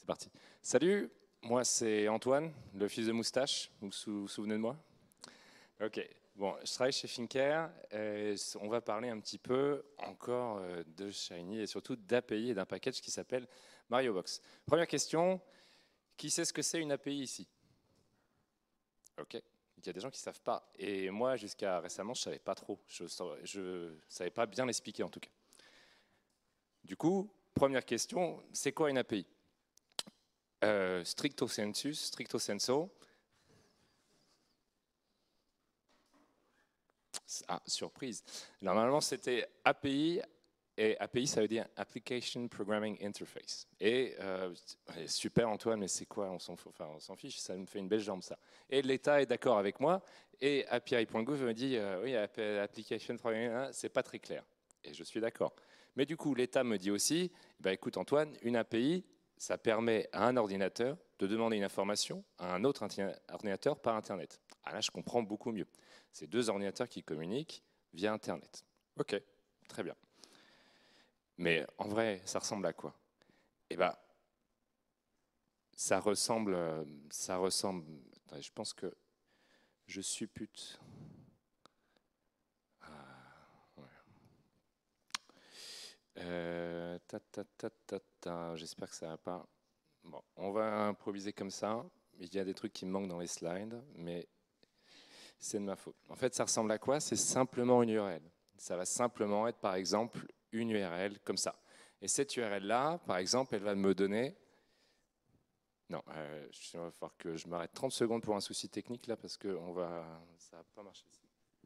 C'est parti. Salut, moi c'est Antoine, le fils de Moustache. Vous vous souvenez de moi? Ok. Bon, je travaille chez Finker. On va parler un petit peu encore de Shiny et surtout d'API et d'un package qui s'appelle MarioBox. Première question, qui sait ce que c'est une API ici? Ok. Il y a des gens qui ne savent pas. Et moi, jusqu'à récemment, je ne savais pas trop. Je ne savais pas bien l'expliquer en tout cas. Du coup, première question, c'est quoi une API? Stricto sensu, stricto sensu. Ah, surprise. Normalement, c'était API, et API, ça veut dire Application Programming Interface. Et super Antoine, mais c'est quoi? On s'en fiche, ça me fait une belle jambe ça. Et l'État est d'accord avec moi, et API.gouv me dit, oui, Application Programming, c'est pas très clair. Et je suis d'accord. Mais du coup, l'État me dit aussi, bah, écoute Antoine, une API, ça permet à un ordinateur de demander une information à un autre ordinateur par Internet. Ah là, je comprends beaucoup mieux. C'est deux ordinateurs qui communiquent via Internet. Ok, très bien. Mais en vrai, ça ressemble à quoi? Eh bien, ça ressemble. Attendez, je pense que je suppute. Ouais. J'espère que ça va pas. Bon, on va improviser comme ça. Il y a des trucs qui me manquent dans les slides, mais c'est de ma faute. En fait, ça ressemble à quoi? C'est simplement une URL. Ça va simplement être, par exemple, une URL comme ça. Et cette URL-là, par exemple, elle va me donner... Non, il va falloir que je m'arrête 30 secondes pour un souci technique, là, parce que ça va pas marcher ici.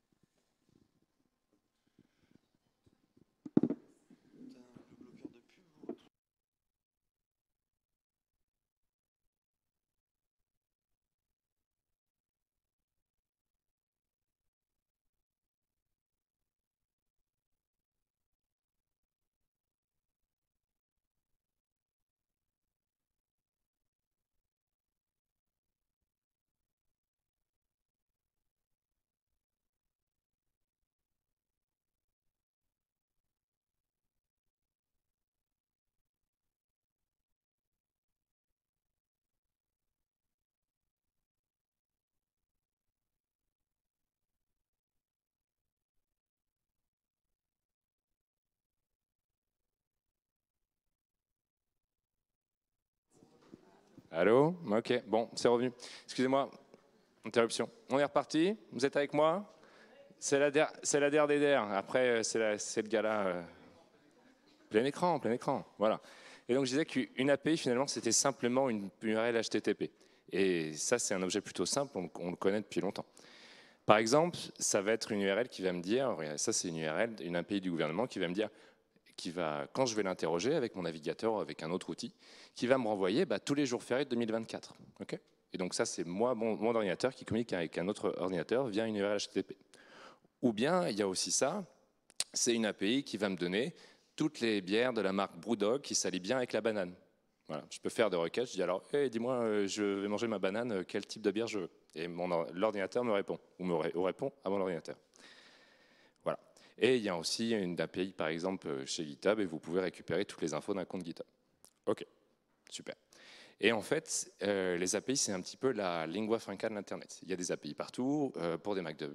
Allô? Ok, bon, c'est revenu. Excusez-moi, interruption. On est reparti? Vous êtes avec moi? C'est la DER des DER. Après, c'est le gars-là. Plein écran, plein écran. Voilà. Et donc, je disais qu'une API, finalement, c'était simplement une URL HTTP. Et ça, c'est un objet plutôt simple, on le connaît depuis longtemps. Par exemple, ça va être une URL qui va me dire, ça c'est une URL, une API du gouvernement qui va me dire, quand je vais l'interroger avec mon navigateur ou avec un autre outil, qui va me renvoyer tous les jours fériés de 2024. Okay, et donc ça, c'est moi, mon ordinateur qui communique avec un autre ordinateur via une URL HTTP. Ou bien, il y a aussi ça, c'est une API qui va me donner toutes les bières de la marque Brewdog qui s'allient bien avec la banane. Voilà, je peux faire des requêtes, je dis alors, hey, dis-moi, je vais manger ma banane, quel type de bière je veux? Et l'ordinateur me répond, ou répond à mon ordinateur. Voilà. Et il y a aussi une API, par exemple, chez GitHub, et vous pouvez récupérer toutes les infos d'un compte GitHub. Ok, super. Et en fait, les API, c'est un petit peu la lingua franca de l'Internet. Il y a des API partout, pour des marques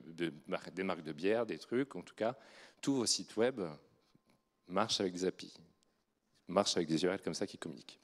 de bière, des trucs, en tout cas, tous vos sites web marchent avec des API, marchent avec des URL comme ça qui communiquent.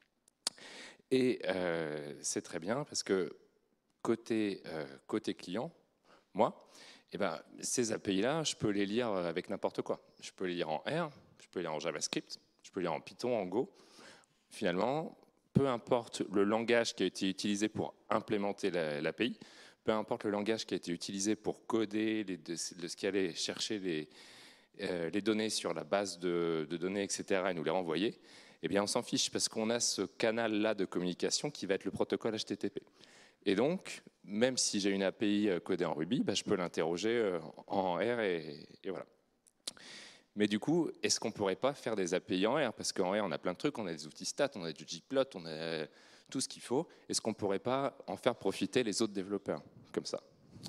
Et c'est très bien parce que côté client, moi, ces API-là, je peux les lire avec n'importe quoi. Je peux les lire en R, je peux les lire en JavaScript, je peux les lire en Python, en Go. Finalement, peu importe le langage qui a été utilisé pour implémenter l'API, peu importe le langage qui a été utilisé pour coder, ce qui allait chercher les données sur la base de données, etc., et nous les renvoyer, eh bien, on s'en fiche parce qu'on a ce canal-là de communication qui va être le protocole HTTP. Et donc, même si j'ai une API codée en Ruby, je peux l'interroger en R et voilà. Mais du coup, est-ce qu'on ne pourrait pas faire des API en R? Parce qu'en R, on a plein de trucs, on a des outils stats, on a du Gplot, on a tout ce qu'il faut. Est-ce qu'on ne pourrait pas en faire profiter les autres développeurs comme ça?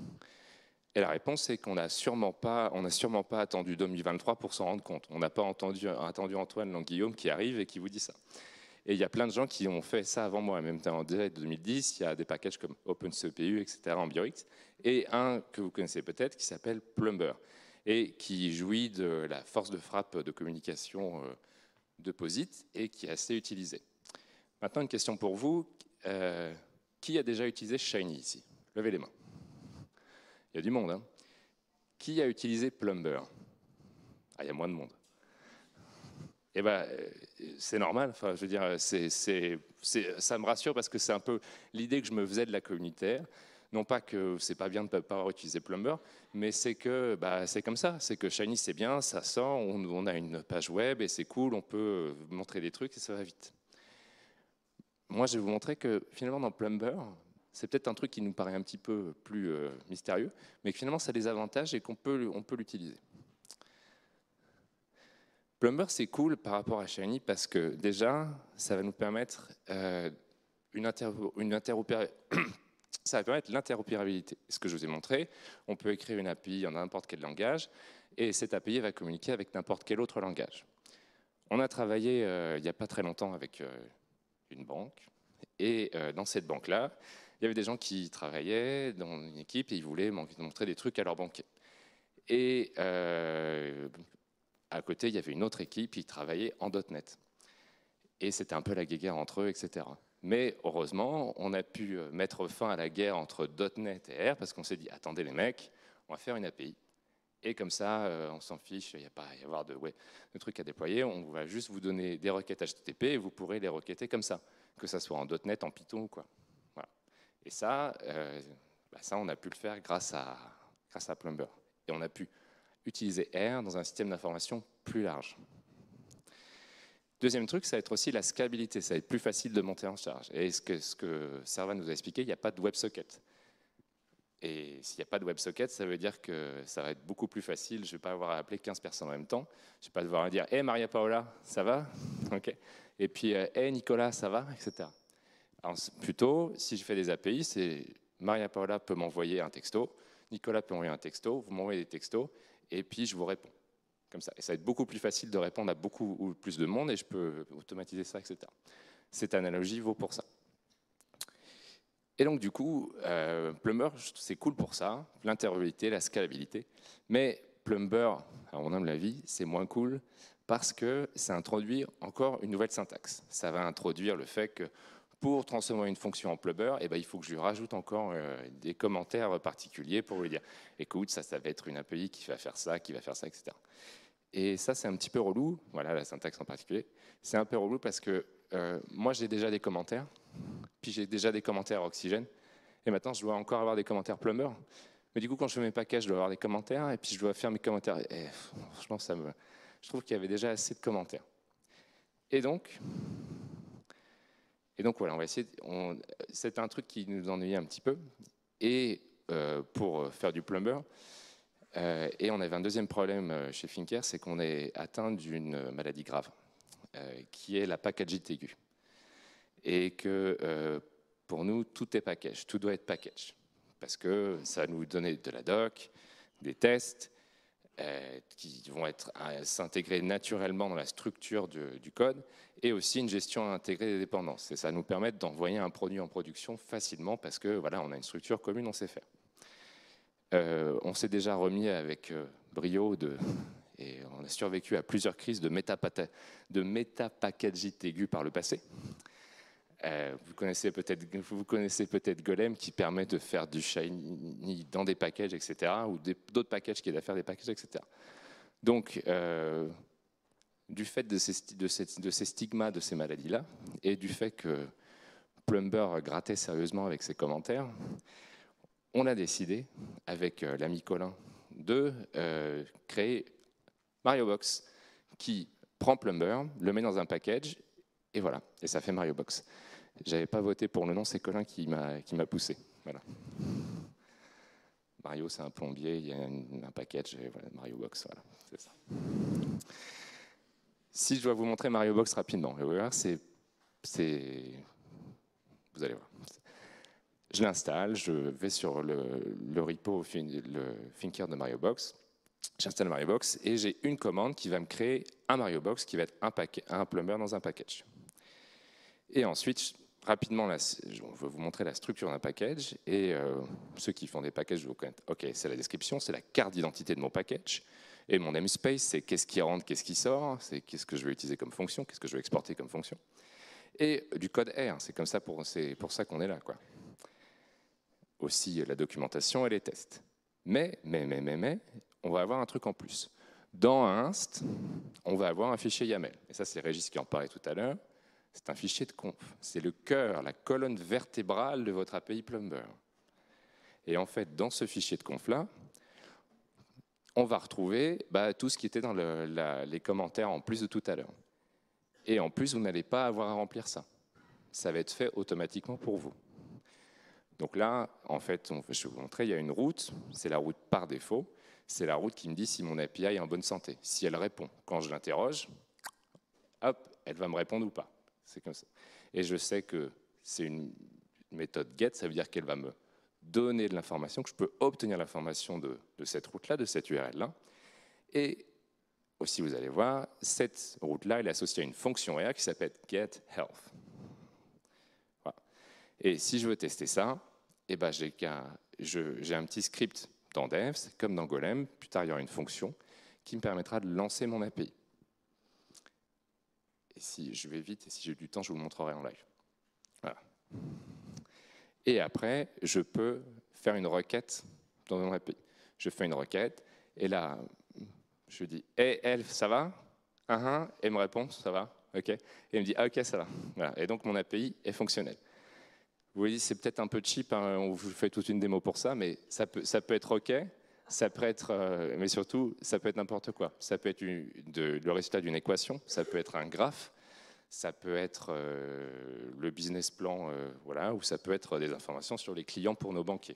Et la réponse est qu'on n'a sûrement pas attendu 2023 pour s'en rendre compte. On n'a pas attendu Antoine Lang-Guillaume qui arrive et qui vous dit ça. Et il y a plein de gens qui ont fait ça avant moi, même en 2010, il y a des packages comme OpenCPU, etc. en BioX, et un que vous connaissez peut-être qui s'appelle Plumber, et qui jouit de la force de frappe de communication de POSIT et qui est assez utilisé. Maintenant, une question pour vous. Qui a déjà utilisé Shiny ici? Levez les mains. Il y a du monde. Hein. Qui a utilisé Plumber? Ah, il y a moins de monde. Eh ben, c'est normal. Enfin, je veux dire, ça me rassure parce que c'est un peu l'idée que je me faisais de la communautaire. Non pas que c'est pas bien de ne pas avoir utilisé Plumber, mais c'est que c'est comme ça. C'est que Shiny c'est bien, ça sort, on a une page web et c'est cool, on peut montrer des trucs et ça va vite. Moi, je vais vous montrer que finalement dans Plumber, c'est peut-être un truc qui nous paraît un petit peu plus mystérieux, mais que finalement ça a des avantages et on peut l'utiliser. Plumber, c'est cool par rapport à Shiny parce que déjà, ça va nous permettre ça va permettre l'interopérabilité. Ce que je vous ai montré, on peut écrire une API en n'importe quel langage et cette API va communiquer avec n'importe quel autre langage. On a travaillé il n'y a pas très longtemps avec une banque et dans cette banque-là, il y avait des gens qui travaillaient dans une équipe et ils voulaient montrer des trucs à leur banquier. Et à côté, il y avait une autre équipe qui travaillait en .NET. Et c'était un peu la guéguerre entre eux, etc. Mais heureusement, on a pu mettre fin à la guerre entre .NET et R parce qu'on s'est dit, attendez les mecs, on va faire une API. Et comme ça, on s'en fiche, il n'y a pas à y avoir de trucs à déployer, on va juste vous donner des requêtes HTTP et vous pourrez les requêter comme ça, que ça soit en .NET, en Python ou quoi. Voilà. Et ça, on a pu le faire grâce à Plumber. Et on a pu utiliser R dans un système d'information plus large. Deuxième truc, ça va être aussi la scalabilité. Ça va être plus facile de monter en charge. Et ce que Servan nous a expliqué, il n'y a pas de WebSocket. Et s'il n'y a pas de WebSocket, ça veut dire que ça va être beaucoup plus facile. Je ne vais pas avoir à appeler 15 personnes en même temps. Je ne vais pas devoir dire « Hey Maria Paola, ça va ?» okay. Et puis « Hey Nicolas, ça va ?» etc. Alors, plutôt, si je fais des API, c'est Maria Paola peut m'envoyer un texto, Nicolas peut m'envoyer un texto, vous m'envoyez des textos, et puis je vous réponds. Comme ça. Et ça va être beaucoup plus facile de répondre à beaucoup plus de monde et je peux automatiser ça, etc. Cette analogie vaut pour ça. Et donc, du coup, Plumber, c'est cool pour ça, l'interopérabilité, la scalabilité. Mais Plumber, à mon humble avis, c'est moins cool parce que ça introduit encore une nouvelle syntaxe. Ça va introduire le fait que pour transformer une fonction en Plumber, il faut que je lui rajoute encore des commentaires particuliers pour lui dire « Écoute, ça va être une API qui va faire ça, etc. » Et ça, c'est un petit peu relou. Voilà, la syntaxe en particulier. C'est un peu relou parce que moi, j'ai déjà des commentaires, puis j'ai déjà des commentaires Oxygène, et maintenant, je dois encore avoir des commentaires Plumber. Mais du coup, quand je fais mes packages, je dois avoir des commentaires, et puis je dois faire mes commentaires. Et franchement, je trouve qu'il y avait déjà assez de commentaires. Et donc voilà, on va essayer. C'est un truc qui nous ennuie un petit peu. Et pour faire du Plumber, et on avait un deuxième problème chez Finker, c'est qu'on est atteint d'une maladie grave, qui est la packagite aiguë. Et que pour nous, tout est package, tout doit être package. Parce que ça nous donnait de la doc, des tests qui vont s'intégrer naturellement dans la structure du code, et aussi une gestion intégrée des dépendances. Et ça nous permet d'envoyer un produit en production facilement parce que voilà, on a une structure commune, on sait faire. On s'est déjà remis avec brio et on a survécu à plusieurs crises de métapackagite aiguë par le passé. Vous connaissez peut-être Golem qui permet de faire du Shiny dans des packages, etc. ou d'autres packages qui aident à faire des packages, etc. Donc, du fait de ces stigmas, de ces maladies-là, et du fait que Plumber grattait sérieusement avec ses commentaires, on a décidé, avec l'ami Colin, de créer MarioBox, qui prend Plumber, le met dans un package, et voilà, et ça fait MarioBox. J'avais pas voté pour le nom, c'est Colin qui m'a poussé. Voilà. Mario, c'est un plombier, il y a un package, et voilà, MarioBox, voilà, c'est ça. Si je dois vous montrer MarioBox rapidement, vous allez voir, vous allez voir. Je l'installe, je vais sur le repo, le Finker de MarioBox, j'installe MarioBox et j'ai une commande qui va me créer un MarioBox qui va être un Plumber dans un package. Et ensuite, rapidement, là, on va vous montrer la structure d'un package. Et ceux qui font des packages, vous connaissez. OK, c'est la description, c'est la carte d'identité de mon package. Et mon namespace, c'est qu'est-ce qui rentre, qu'est-ce qui sort, c'est qu'est-ce que je vais utiliser comme fonction, qu'est-ce que je vais exporter comme fonction. Et du code R, c'est comme ça, c'est pour ça qu'on est là, quoi. Aussi la documentation et les tests. Mais, on va avoir un truc en plus. Dans Inst, on va avoir un fichier YAML. Et ça, c'est Régis qui en parlait tout à l'heure. C'est un fichier de conf. C'est le cœur, la colonne vertébrale de votre API Plumber. Et en fait, dans ce fichier de conf-là, on va retrouver tout ce qui était dans les commentaires en plus de tout à l'heure. Et en plus, vous n'allez pas avoir à remplir ça. Ça va être fait automatiquement pour vous. Donc là, en fait, je vais vous montrer, il y a une route, c'est la route par défaut. C'est la route qui me dit si mon API est en bonne santé. Si elle répond quand je l'interroge, hop, elle va me répondre ou pas. C'est comme ça. Et je sais que c'est une méthode GET, ça veut dire qu'elle va me donner de l'information, que je peux obtenir l'information de cette route-là, de cette URL-là. Et aussi, vous allez voir, cette route-là, elle est associée à une fonction R qui s'appelle getHealth. Voilà. Et si je veux tester ça, eh ben, j'ai un petit script dans Dev, comme dans Golem. Plus tard, il y aura une fonction qui me permettra de lancer mon API. Et si je vais vite, et si j'ai du temps, je vous le montrerai en live. Voilà. Et après, je peux faire une requête dans mon API. Je fais une requête, et là, je dis « Hey, Elf, ça va ?» Et elle me répond « Ça va ?» Ok. Et elle me dit « Ah, ok, ça va. » Voilà. Et donc, mon API est fonctionnel. Vous voyez, c'est peut-être un peu cheap, hein, on vous fait toute une démo pour ça, mais ça peut être ok, ça peut être, mais surtout, ça peut être n'importe quoi. Ça peut être le résultat d'une équation, ça peut être un graphe, ça peut être le business plan, voilà, ou ça peut être des informations sur les clients pour nos banquiers.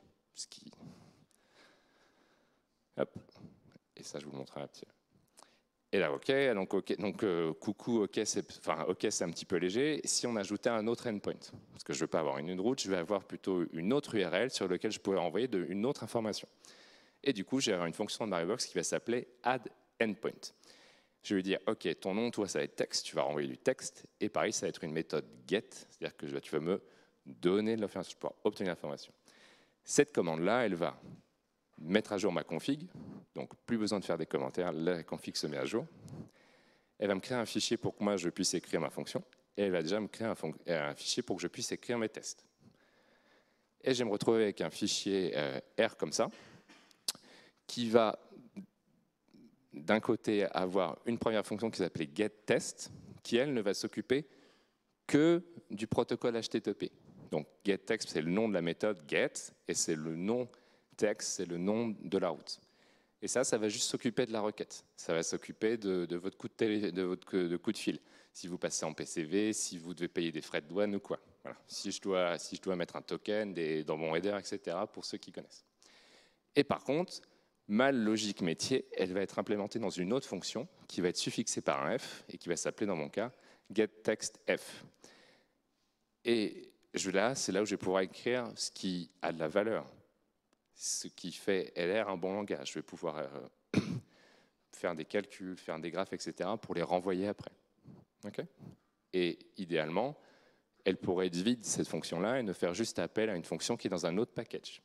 Hop. Et ça, je vous le montrerai un petit peu. Et là, OK, donc coucou, OK, c'est un petit peu léger. Si on ajoutait un autre endpoint, parce que je ne veux pas avoir une route, je vais avoir plutôt une autre URL sur laquelle je pourrais envoyer une autre information. Et du coup, j'ai une fonction de Maribox qui va s'appeler addEndpoint. Je vais dire, OK, ton nom, toi, ça va être texte, tu vas renvoyer du texte. Et pareil, ça va être une méthode get, c'est-à-dire que tu vas me donner de l'information, je vais pouvoir obtenir l'information. Cette commande-là, elle va mettre à jour ma config, donc plus besoin de faire des commentaires, la config se met à jour. Elle va me créer un fichier pour que moi je puisse écrire ma fonction, et elle va déjà me créer un fichier pour que je puisse écrire mes tests. Et je vais me retrouver avec un fichier R comme ça, qui va d'un côté avoir une première fonction qui s'appelait getTest, qui elle ne va s'occuper que du protocole HTTP. Donc getText, c'est le nom de la méthode get, et c'est le nom text, c'est le nom de la route. Et ça va juste s'occuper de la requête. Ça va s'occuper de votre coup de coup de fil. Si vous passez en PCV, si vous devez payer des frais de douane ou quoi. Voilà. Si je dois mettre un token dans mon header, etc., pour ceux qui connaissent. Et par contre, ma logique métier, elle va être implémentée dans une autre fonction qui va être suffixée par un F et qui va s'appeler, dans mon cas, getTextF. Et là, c'est là où je vais pouvoir écrire ce qui a de la valeur. Ce qui fait LR un bon langage. Je vais pouvoir faire des calculs, faire des graphes, etc. pour les renvoyer après. Okay. Et idéalement, elle pourrait être vide, cette fonction-là, et ne faire juste appel à une fonction qui est dans un autre package.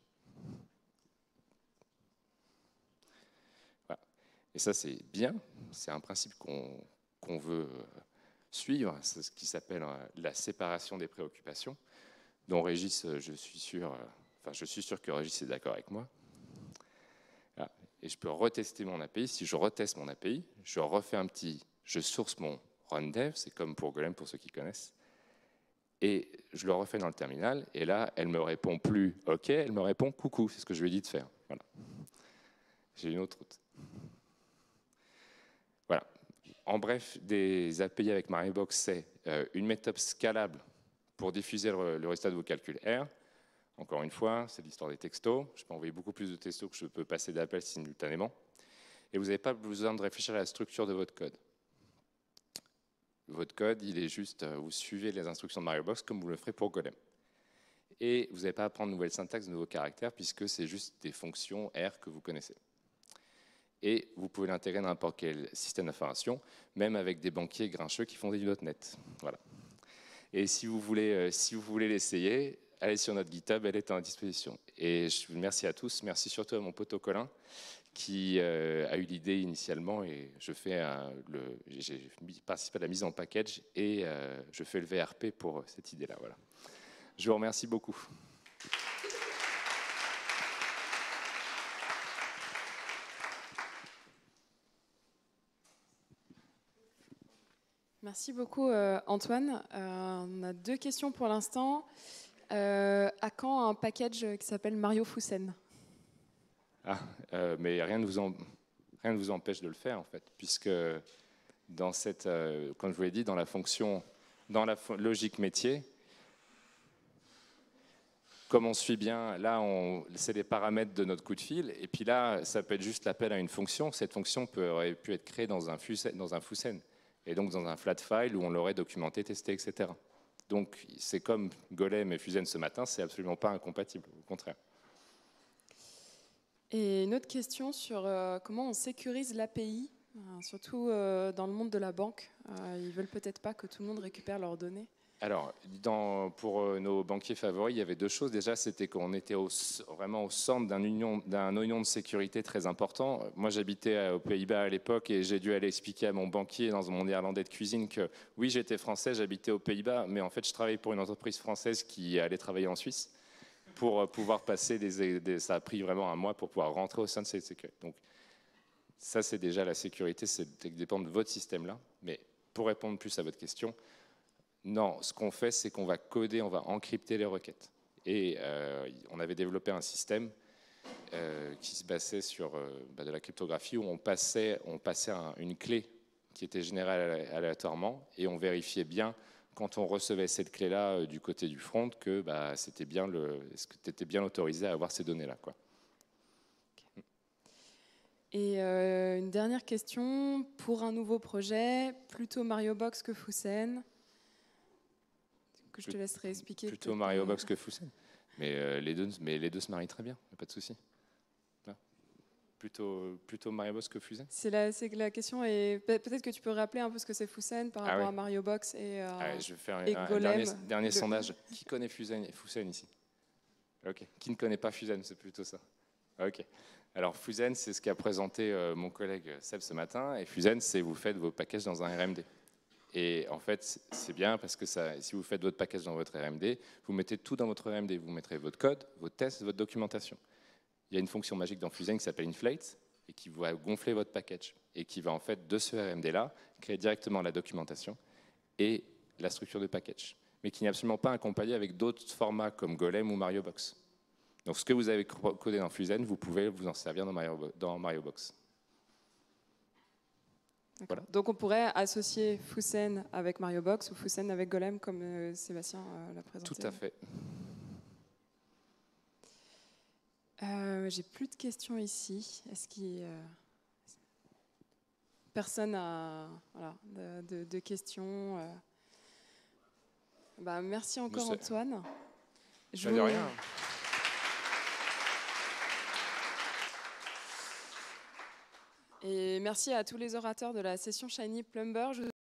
Voilà. Et ça, c'est bien. C'est un principe qu'on veut suivre. C'est ce qui s'appelle la séparation des préoccupations, dont Régis, je suis sûr que Régis est d'accord avec moi. Voilà. Et je peux retester mon API. Si je reteste mon API, je source mon runDev, c'est comme pour Golem pour ceux qui connaissent, et je le refais dans le terminal, et là, elle me répond plus OK, elle me répond coucou, c'est ce que je lui ai dit de faire. Voilà. J'ai une autre route. Voilà. En bref, des API avec Maribox, c'est une méthode scalable pour diffuser le résultat de vos calculs R. Encore une fois, c'est l'histoire des textos. Je peux envoyer beaucoup plus de textos que je peux passer d'appels simultanément. Et vous n'avez pas besoin de réfléchir à la structure de votre code. Votre code, il est juste, vous suivez les instructions de Maribox comme vous le ferez pour Golem. Et vous n'avez pas à apprendre de nouvelles syntaxes, de nouveaux caractères, puisque c'est juste des fonctions R que vous connaissez. Et vous pouvez l'intégrer dans n'importe quel système d'information, même avec des banquiers grincheux qui font des .NET. Voilà. Et si vous voulez l'essayer, allez sur notre GitHub, elle est à disposition. Et je vous remercie à tous. Merci surtout à mon pote Colin qui a eu l'idée initialement. Et j'ai participé à la mise en package et je fais le VRP pour cette idée-là. Voilà. Je vous remercie beaucoup. Merci beaucoup Antoine. On a 2 questions pour l'instant. À quand un package qui s'appelle Mario Fusen? Mais rien ne vous empêche de le faire en fait, puisque dans cette, comme je vous l'ai dit, dans la logique métier, comme on suit bien, là, c'est les paramètres de notre coup de fil, et puis là, ça peut être juste l'appel à une fonction. Cette fonction aurait pu être créée dans un Fusen, et donc dans un flat file où on l'aurait documenté, testé, etc. Donc, c'est comme Golem et Fusen ce matin, c'est absolument pas incompatible, au contraire. Et une autre question sur comment on sécurise l'API, surtout dans le monde de la banque. Ils veulent peut-être pas que tout le monde récupère leurs données. Alors, pour nos banquiers favoris, il y avait 2 choses. Déjà, c'était qu'on était vraiment au centre d'un oignon de sécurité très important. Moi, j'habitais aux Pays-Bas à l'époque et j'ai dû aller expliquer à mon banquier dans mon néerlandais de cuisine que oui, j'étais français, j'habitais aux Pays-Bas, mais en fait, je travaillais pour une entreprise française qui allait travailler en Suisse pour pouvoir passer ça a pris vraiment un mois pour pouvoir rentrer au sein de cette sécurité. Donc, ça, c'est déjà la sécurité, c'est dépend de votre système-là. Mais pour répondre plus à votre question, non, ce qu'on fait, c'est qu'on va coder, on va encrypter les requêtes. Et on avait développé un système qui se basait sur de la cryptographie où on passait une clé qui était générée aléatoirement et on vérifiait bien quand on recevait cette clé-là du côté du front que c'était bien est-ce que tu étais bien autorisé à avoir ces données-là, quoi. Et une dernière question, pour un nouveau projet, plutôt Mario Box que Fusen? Je te laisserai expliquer. Plutôt Mario Box que Fusen. Mais les deux se marient très bien, pas de souci. Plutôt Mario Box que Fusen. C'est la question et peut-être que tu peux rappeler un peu ce que c'est Fusen par rapport à Mario Box et je vais faire un dernier sondage. Qui connaît Fusen ici? Ok. Qui ne connaît pas Fusen? C'est plutôt ça. Ok. Alors Fusen, c'est ce qu'a présenté mon collègue Seb ce matin. Et Fusen, c'est vous faites vos packages dans un RMD. Et en fait, c'est bien parce que si vous faites votre package dans votre RMD, vous mettez tout dans votre RMD. Vous mettrez votre code, vos tests, votre documentation. Il y a une fonction magique dans Fusen qui s'appelle Inflate et qui va gonfler votre package et qui va en fait de ce RMD-là créer directement la documentation et la structure de package, mais qui n'est absolument pas incompatible avec d'autres formats comme Golem ou Mario Box. Donc ce que vous avez codé dans Fusen, vous pouvez vous en servir dans Mario Box. Voilà. Donc on pourrait associer Fusen avec Mario Box ou Fusen avec Golem comme Sébastien l'a présenté. Tout à fait. J'ai plus de questions ici. Est-ce qu'il personne a de questions? Merci encore Antoine. De rien. Et merci à tous les orateurs de la session Shiny Plumber.